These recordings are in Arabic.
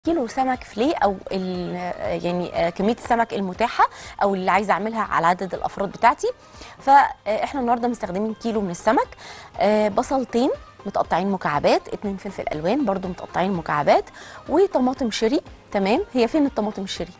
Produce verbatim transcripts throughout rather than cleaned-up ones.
كيلو سمك فيليه او يعني كميه السمك المتاحه او اللي عايزه اعملها على عدد الافراد بتاعتي. فاحنا النهارده مستخدمين كيلو من السمك، بصلتين متقطعين مكعبات، اتنين فلفل الوان برضو متقطعين مكعبات، وطماطم شيري. تمام، هي فين الطماطم الشيري؟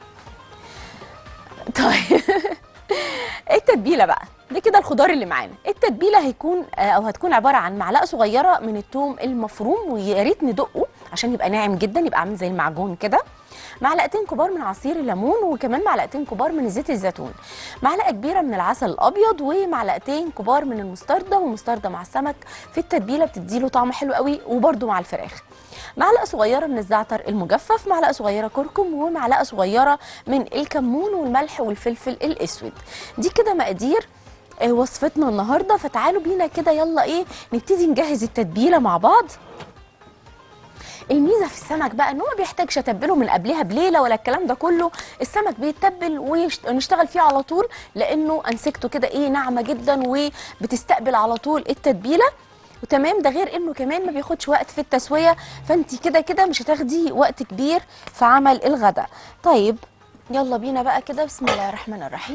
طيب التتبيله بقى ده كده الخضار اللي معانا. التتبيله هيكون او هتكون عباره عن معلقه صغيره من الثوم المفروم، ويا ريت ندقه عشان يبقى ناعم جدا، يبقى عامل زي المعجون كده. معلقتين كبار من عصير الليمون، وكمان معلقتين كبار من زيت الزيتون، معلقه كبيره من العسل الابيض، ومعلقتين كبار من المستردة. والمستردة مع السمك في التتبيله بتديله طعم حلو قوي، وبرده مع الفراخ. معلقه صغيره من الزعتر المجفف، معلقه صغيره كركم، ومعلقه صغيره من الكمون والملح والفلفل الاسود. دي كده مقادير وصفتنا النهارده. فتعالوا بينا كده يلا ايه نبتدي نجهز التتبيله مع بعض. الميزه في السمك بقى ان هو ما بيحتاجش اتبله من قبلها بليله ولا الكلام ده كله. السمك بيتبل ونشتغل فيه على طول، لانه انسجته كده ايه ناعمه جدا وبتستقبل على طول التتبيله. وتمام، ده غير انه كمان ما بياخدش وقت في التسويه، فانت كده كده مش هتاخدي وقت كبير في عمل الغداء. طيب يلا بينا بقى كده، بسم الله الرحمن الرحيم.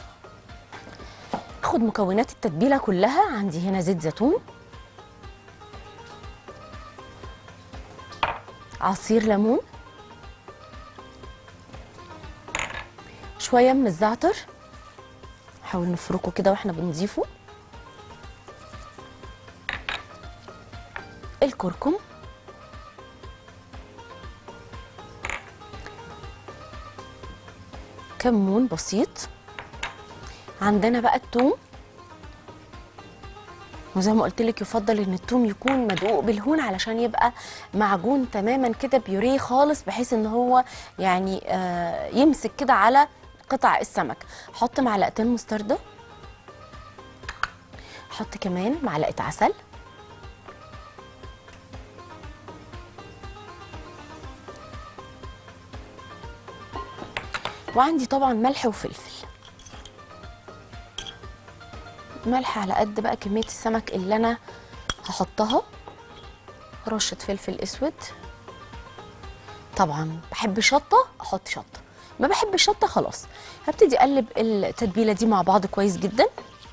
اخد مكونات التتبيله كلها. عندي هنا زيت زيتون، عصير ليمون، شويه من الزعتر، نحاول نفركه كده واحنا بنضيفه، الكركم، كمون بسيط، عندنا بقى الثوم. وزي ما قلت لك يفضل ان الثوم يكون مدقوق بالهون علشان يبقى معجون تماما كده بيوريه خالص، بحيث ان هو يعني آه يمسك كده على قطع السمك. حط معلقتين مستردة، حط كمان معلقة عسل، وعندي طبعا ملح وفلفل. ملح على قد بقى كمية السمك اللي انا هحطها، رشة فلفل اسود. طبعا بحب شطة احط شطة، ما بحب الشطة خلاص. هبتدي اقلب التتبيلة دي مع بعض كويس جدا.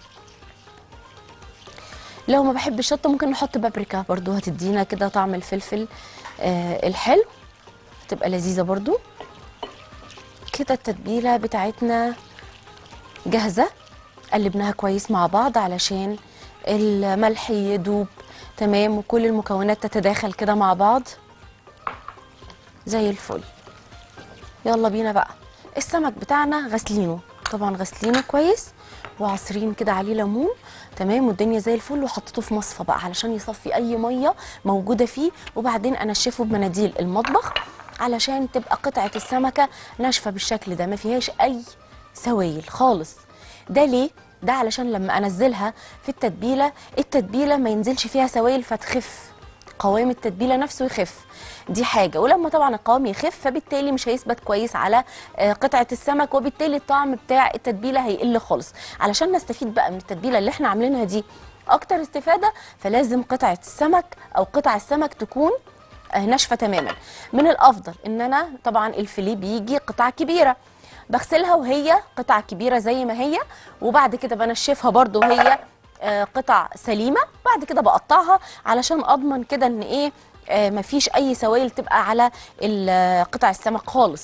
لو ما بحب الشطة ممكن نحط بابريكا برضو، هتدينا كده طعم الفلفل آه الحلو، هتبقى لذيذة برضو. كده التتبيلة بتاعتنا جاهزة. قلبناها كويس مع بعض علشان الملح يدوب تمام، وكل المكونات تتداخل كده مع بعض زي الفل. يلا بينا بقى. السمك بتاعنا غسلينه، طبعا غسلينه كويس وعصرين كده عليه ليمون تمام، والدنيا زي الفل. وحطيته في مصفى بقى علشان يصفي اي ميه موجوده فيه، وبعدين انشفه بمناديل المطبخ علشان تبقى قطعه السمكه ناشفه بالشكل ده، ما فيهاش اي سوائل خالص. ده ليه؟ ده علشان لما انزلها في التتبيله، التتبيله ما ينزلش فيها سوائل فتخف، قوام التتبيله نفسه يخف. دي حاجه. ولما طبعا القوام يخف فبالتالي مش هيثبت كويس على قطعه السمك، وبالتالي الطعم بتاع التتبيله هيقل خالص. علشان نستفيد بقى من التتبيله اللي احنا عاملينها دي اكتر استفاده، فلازم قطعه السمك او قطع السمك تكون ناشفه تماما. من الافضل ان انا طبعا الفيليه بيجي قطع كبيره، بغسلها وهي قطع كبيره زي ما هي، وبعد كده بنشفها برده وهي قطع سليمه. بعد كده بقطعها علشان اضمن كده ان ايه مفيش اي سوائل تبقى على قطع السمك خالص،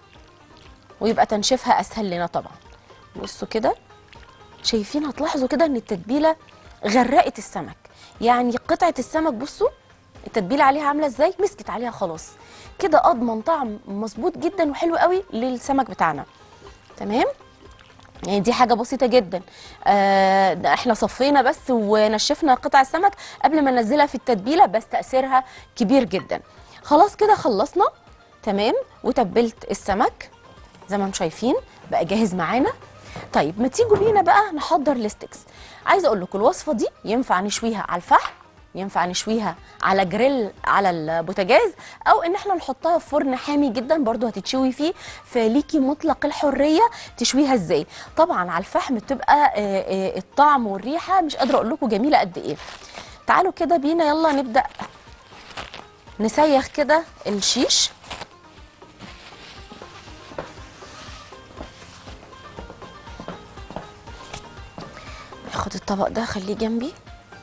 ويبقى تنشيفها اسهل لنا طبعا. بصوا كده، شايفين؟ هتلاحظوا كده ان التتبيله غرقت السمك، يعني قطعه السمك بصوا التتبيله عليها عامله ازاي، مسكت عليها خلاص كده. اضمن طعم مظبوط جدا وحلو قوي للسمك بتاعنا. تمام، يعني دي حاجه بسيطه جدا. آه احنا صفينا بس ونشفنا قطع السمك قبل ما ننزلها في التتبيله، بس تاثيرها كبير جدا. خلاص كده خلصنا تمام، وتبلت السمك زي ما انتم شايفين بقى جاهز معانا. طيب ما تيجوا بينا بقى نحضر الستيكس. عايزه اقول لكم الوصفه دي ينفع نشويها على الفحم، ينفع نشويها على جريل على البوتاجاز، او ان احنا نحطها في فرن حامي جدا برضو هتتشوي فيه، فليكي مطلق الحريه تشويها ازاي. طبعا على الفحم بتبقى الطعم والريحه مش قادره اقول لكم جميله قد ايه. تعالوا كده بينا يلا نبدا نسيخ كده الشيش. هاخد الطبق ده خليه جنبي.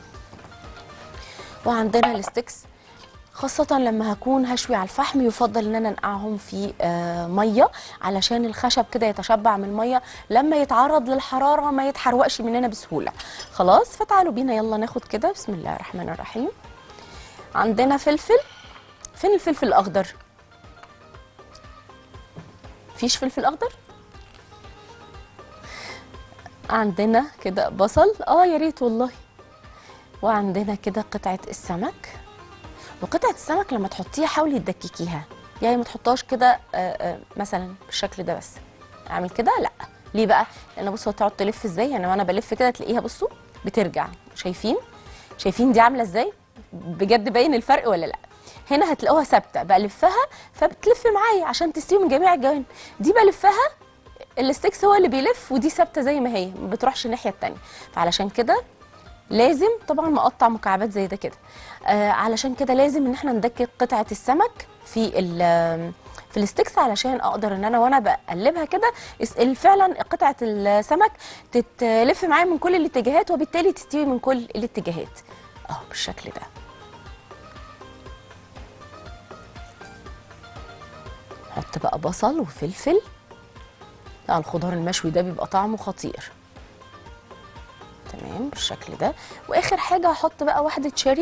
وعندنا الستيكس، خاصة لما هكون هشوي على الفحم يفضل ان انا انقعهم في آه ميه علشان الخشب كده يتشبع من الميه، لما يتعرض للحرارة ما يتحرقش مننا بسهولة. خلاص، فتعالوا بينا يلا ناخد كده. بسم الله الرحمن الرحيم. عندنا فلفل. فين الفلفل الاخضر؟ مفيش فلفل اخضر؟ عندنا كده بصل، اه يا ريت والله. وعندنا كده قطعة السمك. وقطعة السمك لما تحطيها حاولي تدككيها، يعني ما تحطهاش كده مثلا بالشكل ده بس. اعمل كده لا. ليه بقى؟ لان بصوا تقعد تلف ازاي، يعني وانا بلف كده تلاقيها بصوا بترجع. شايفين؟ شايفين دي عامله ازاي؟ بجد باين الفرق ولا لا؟ هنا هتلاقوها ثابته، بلفها فبتلف معايا عشان تستوي من جميع الجوانب. دي بلفها الستيكس هو اللي بيلف، ودي ثابته زي ما هي ما بتروحش الناحيه الثانيه. فعلشان كده لازم طبعا مقطع مكعبات زي ده كده. آه علشان كده لازم ان احنا ندكك قطعه السمك في في الستيكس علشان اقدر ان انا وانا بقلبها كده فعلا قطعه السمك تتلف معايا من كل الاتجاهات، وبالتالي تستوي من كل الاتجاهات اهو بالشكل ده. نحط بقى بصل وفلفل. لا الخضار المشوي ده بيبقى طعمه خطير. تمام بالشكل ده. واخر حاجه هحط بقى واحده شيري.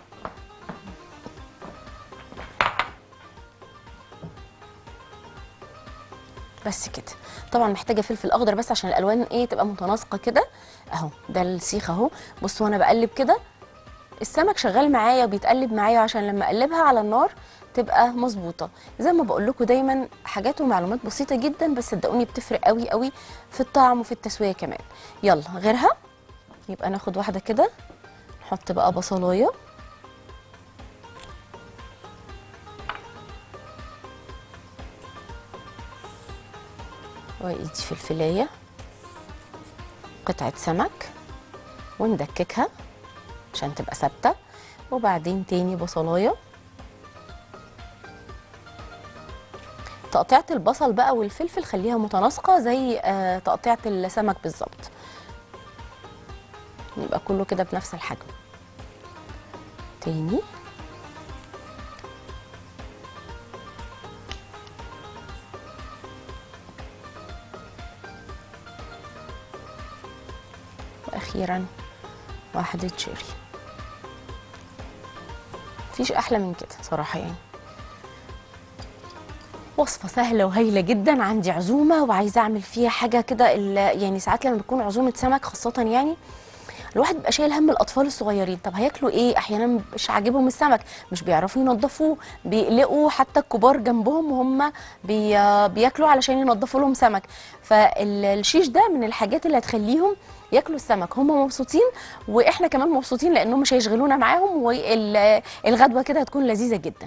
بس كده. طبعا محتاجه فلفل اخضر بس عشان الالوان ايه تبقى متناسقه كده اهو. ده السيخ اهو. بصوا وانا بقلب كده السمك شغال معايا وبيتقلب معايا، عشان لما اقلبها على النار تبقى مظبوطه. زي ما بقول لكم دايما حاجات ومعلومات بسيطه جدا، بس صدقوني بتفرق قوي قوي في الطعم وفي التسويه كمان. يلا غيرها. يبقى ناخد واحده كده، نحط بقى بصلايه، وايدي فلفلايه، قطعه سمك، وندككها عشان تبقى ثابته، وبعدين تاني بصلايه. تقطيعه البصل بقى والفلفل خليها متناسقه زي آه تقطيعه السمك بالظبط، يبقى كله كده بنفس الحجم. تاني واخيرا واحده شيري. مفيش احلى من كده صراحه، يعني وصفه سهله وهايله جدا. عندي عزومه وعايزه اعمل فيها حاجه كده، يعني ساعات لما بتكون عزومه سمك خاصه يعني الواحد بيبقى شايل هم الاطفال الصغيرين. طب هياكلوا ايه؟ احيانا مش عاجبهم السمك، مش بيعرفوا ينظفوه، بيقلقوا حتى الكبار جنبهم وهم بي بياكلوا علشان ينظفوا لهم سمك. فالشيش ده من الحاجات اللي هتخليهم ياكلوا السمك هم مبسوطين، واحنا كمان مبسوطين لانهم مش هيشغلونا معاهم، والغدوه كده هتكون لذيذه جدا.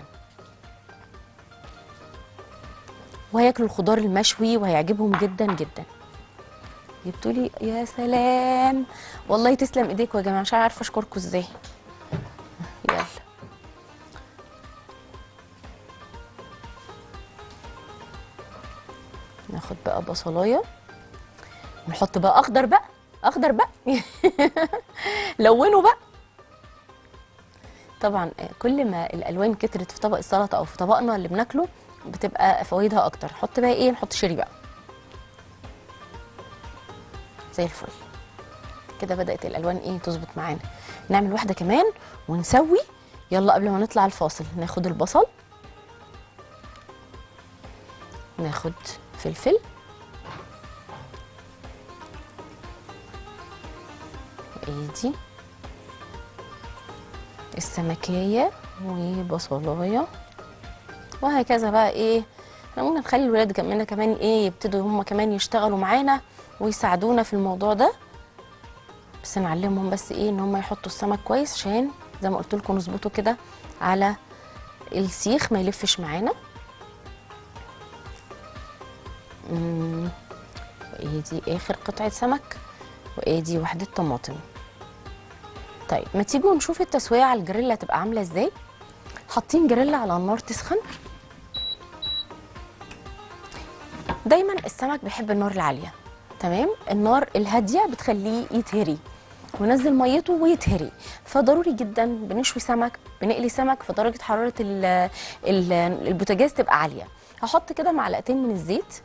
وهياكلوا الخضار المشوي وهيعجبهم جدا جدا. جبتوا لي يا سلام، والله تسلم ايديكم يا جماعه، مش عارفه اشكركم ازاي. يلا ناخد بقى بصلايه، نحط بقى اخضر بقى اخضر بقى لونوا بقى. طبعا كل ما الالوان كترت في طبق السلطه او في طبقنا اللي بناكله بتبقى فوائدها اكتر. نحط بقى ايه؟ نحط شيري بقى زي الفل كده. بدات الالوان ايه تظبط معانا. نعمل واحده كمان ونسوي. يلا قبل ما نطلع الفاصل ناخد البصل، ناخد فلفل، وايدي السمكيه وبصلايه، وهكذا بقى. ايه احنا ممكن نخلي الولاد جنبنا كمان ايه يبتدوا هم كمان يشتغلوا معانا ويساعدونا في الموضوع ده، بس نعلمهم بس ايه ان هم يحطوا السمك كويس عشان زي ما قلت لكم نظبطه كده على السيخ ما يلفش معانا. امم ادي اخر قطعه سمك، وادي واحده طماطم. طيب ما تيجوا نشوف التسويه على الجريل هتبقى عامله ازاي. حاطين جريل على النار تسخن. دايما السمك بيحب النار العاليه، تمام. النار الهاديه بتخليه يتهري. ونزل ميته ويتهري. فضروري جدا بنشوي سمك، بنقلي سمك، فدرجه حراره ال- ال- البوتاجاز تبقى عاليه. هحط كده معلقتين من الزيت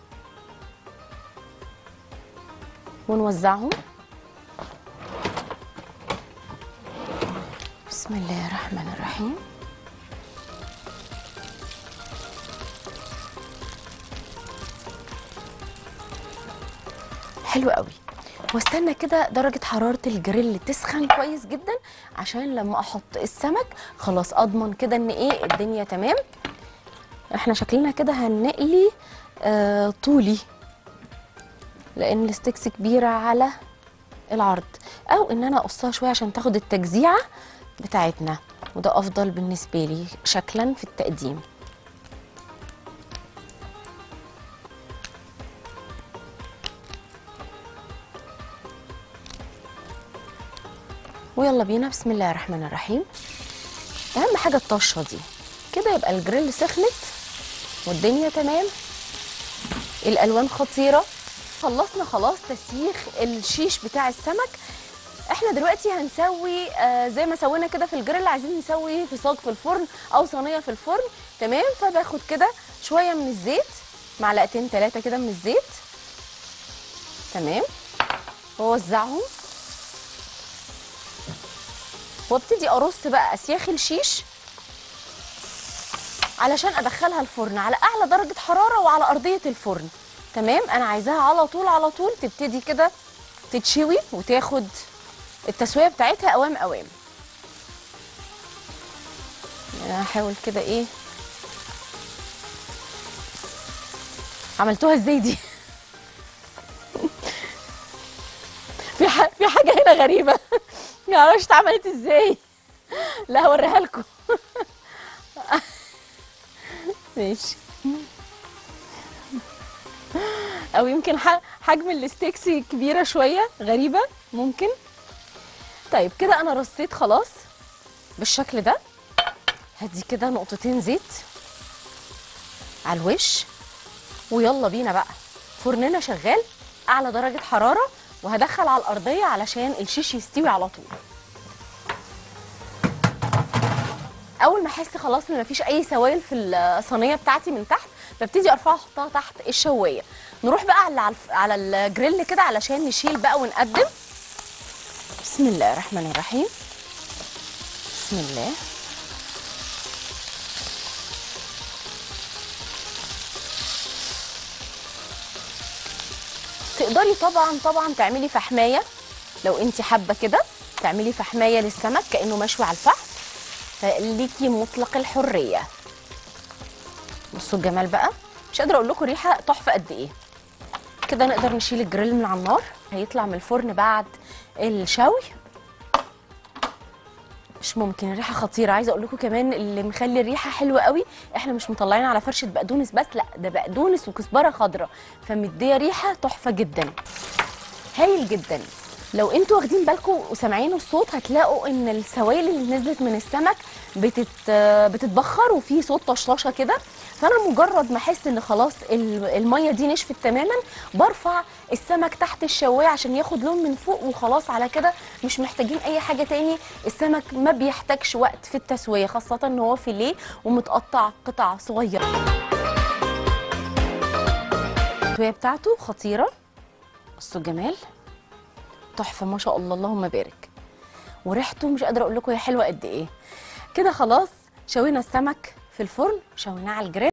ونوزعهم. بسم الله الرحمن الرحيم. حلو قوي. واستنى كده درجة حرارة الجريل تسخن كويس جدا عشان لما احط السمك خلاص اضمن كده ان ايه الدنيا تمام. احنا شكلنا كده هنقلي آه طولي لان الستيكس كبيرة على العرض، او ان انا اقصها شوية عشان تاخد التجزيعة بتاعتنا، وده افضل بالنسبة لي شكلا في التقديم. ويلا بينا. بسم الله الرحمن الرحيم. اهم حاجه الطشه دي كده، يبقى الجريل سخنت والدنيا تمام، الالوان خطيره. خلصنا خلاص تسييخ الشيش بتاع السمك. احنا دلوقتي هنسوي آه زي ما سوينا كده في الجريل، عايزين نسوي في صاج في الفرن او صينيه في الفرن. تمام. فباخد كده شويه من الزيت، معلقتين ثلاثه كده من الزيت. تمام. واوزعهم وابتدي ارص بقى اسياخ الشيش علشان ادخلها الفرن على اعلى درجه حراره وعلى ارضيه الفرن. تمام. انا عايزاها على طول على طول تبتدي كده تتشوي وتاخد التسويه بتاعتها اوام اوام. يعني هحاول كده ايه. عملتوها ازاي دي؟ في ح... في حاجه هنا غريبه معرفش اتعملت ازاي. لا هوريها لكم. ماشي. او يمكن حجم الستيكس كبيره شويه، غريبه ممكن. طيب كده انا رصيت خلاص بالشكل ده. هدي كده نقطتين زيت على الوش، ويلا بينا بقى. فرننا شغال اعلى درجه حراره، وهدخل على الارضيه علشان الشيش يستوي على طول. اول ما احس خلاص ان مفيش اي سوائل في الصينيه بتاعتي من تحت، ببتدي ارفعها احطها تحت الشوايه. نروح بقى على على الجريل كده علشان نشيل بقى ونقدم. بسم الله الرحمن الرحيم. بسم الله. تقدري طبعا طبعا تعملي فحمايه لو انت حابه كده، تعملي فحمايه للسمك كانه مشوي على الفحم، فليكي مطلق الحريه. بصوا الجمال بقى، مش قادره اقول لكم ريحه تحفه قد ايه. كده نقدر نشيل الجريل من على النار. هيطلع من الفرن بعد الشوي مش ممكن، الريحه خطيره. عايزه اقول لكم كمان اللي مخلي الريحه حلوه قوي، احنا مش مطلعين على فرشه بقدونس بس، لا ده بقدونس وكزبره خضراء، فمديه ريحه تحفه جدا. هايل جدا. لو انتوا واخدين بالكم وسامعين الصوت هتلاقوا ان السوائل اللي نزلت من السمك بتت بتتبخر وفي صوت طشطشه كده. فانا مجرد ما احس ان خلاص الميه دي نشفت تماما، برفع السمك تحت الشوايه عشان ياخد لون من فوق، وخلاص على كده مش محتاجين اي حاجه تاني. السمك ما بيحتاجش وقت في التسويه، خاصه ان هو فيليه ومتقطع قطع صغيره. التسويه بتاعته خطيره. بصوا الجمال، تحفه ما شاء الله اللهم بارك. وريحته مش قادره اقول لكم هي حلوه قد ايه. كده خلاص شوينا السمك في الفرن، شويناه على الجريل.